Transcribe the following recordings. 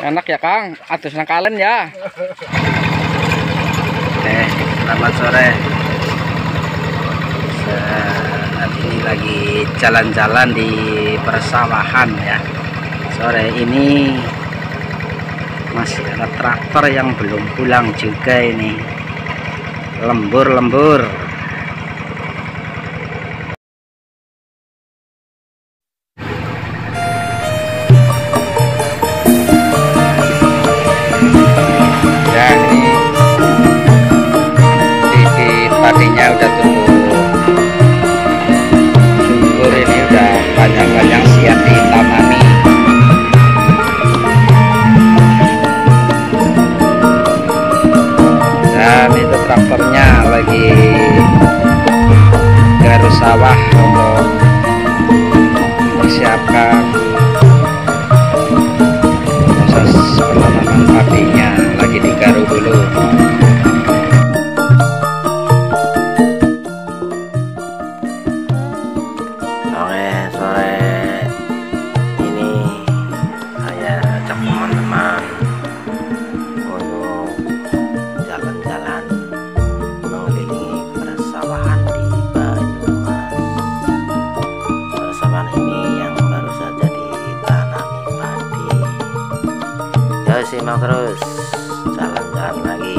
Enak ya Kang, atus nangkalen ya. Selamat sore. Saat ini lagi jalan-jalan di persawahan ya. Sore ini masih ada traktor yang belum pulang juga ini. Lembur-lembur. Padinya udah tumbuh subur, ini udah banyak-banyak siap ditanami. Dan itu traktornya lagi garus sawah untuk mempersiapkan proses penanaman padinya, lagi digaruk dulu. Sore ini saya ajak teman-teman untuk jalan-jalan mengelilingi persawahan di Banyumas. Persawahan ini yang baru saja ditanami padi. Ya, simak terus, jalan-jalan lagi.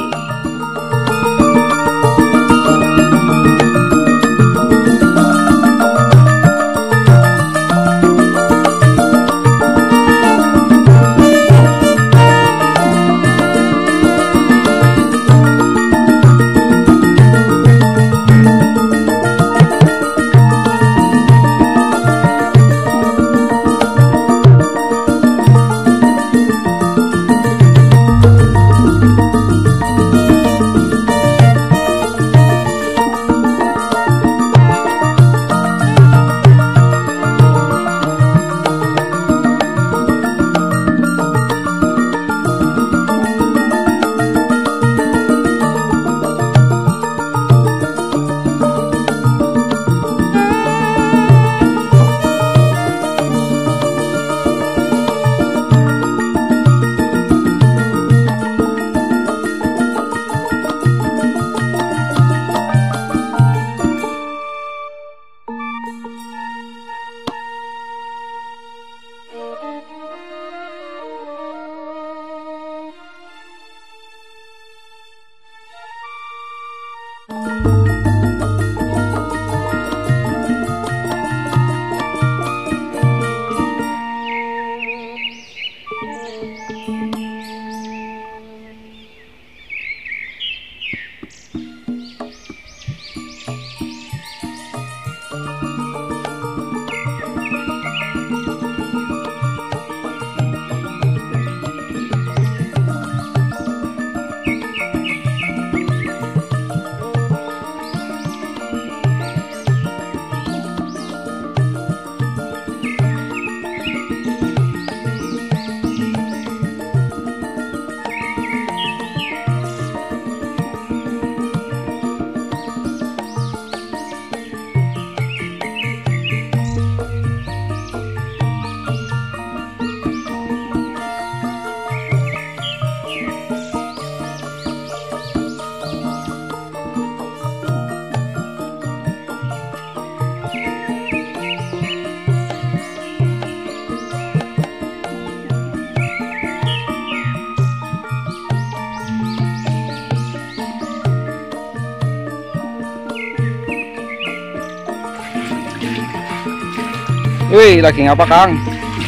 Wih, lagi ngapa Kang?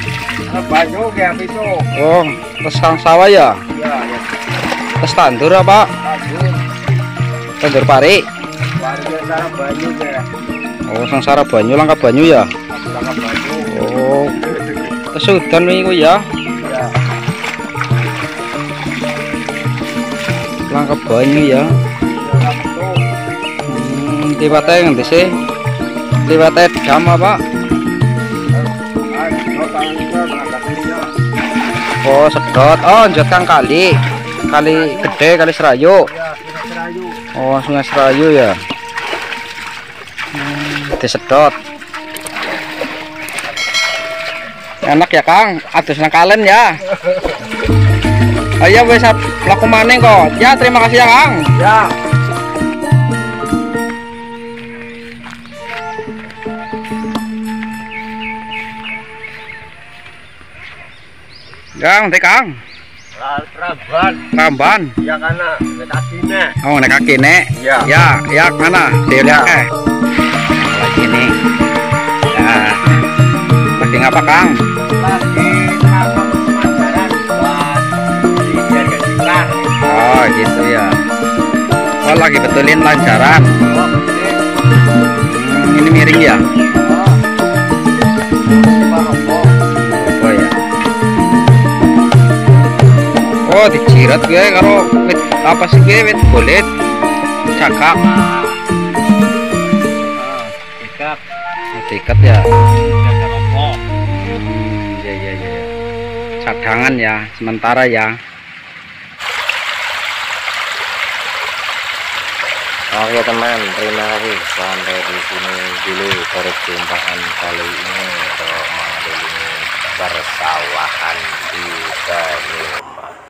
Banyu kayak itu. Oh, terus Kang sawah ya? Ya, ya. Terus tandur apa? Banyu. Tandur pari. Warga sana banyu kayak. Oh, sengsara banyu, langka banyu ya? Langka banyu. Oh, terus udan minggu ya? Ya. Langka banyu ya? Liwatnya ngendi sih? Liwatnya dam apa? Oh, sedot. Oh, njot Kang kali gede, kali Serayu. Oh, Sungai Serayu ya. Disedot. Enak ya Kang, adus nangkalen ya. Ayo wes laku maning kok. Ya terima kasih ya Kang. Ya. Kang, teh Kang. Ramban. Ya karena nekakine. Oh, nek kaki nek. Ya. Ya mana? Lihat lagi nih. Ya. Lagi ngapa Kang? Lagi nambang pemasaran buat dijaga iklan. Oh gitu ya. Oh lagi betulin lancaran. Oh, betul. Ini miring ya? Rokok. Oh ya. Oh dicirat gue karo wit apa sih gue wit kulit cakak. Ikat. Tiket ya. Jaga rokok. Ya. Cadangan ya, sementara ya. Oke teman, terima kasih sampai di sini dulu perjumpaan kali ini untuk mengelilingi persawahan.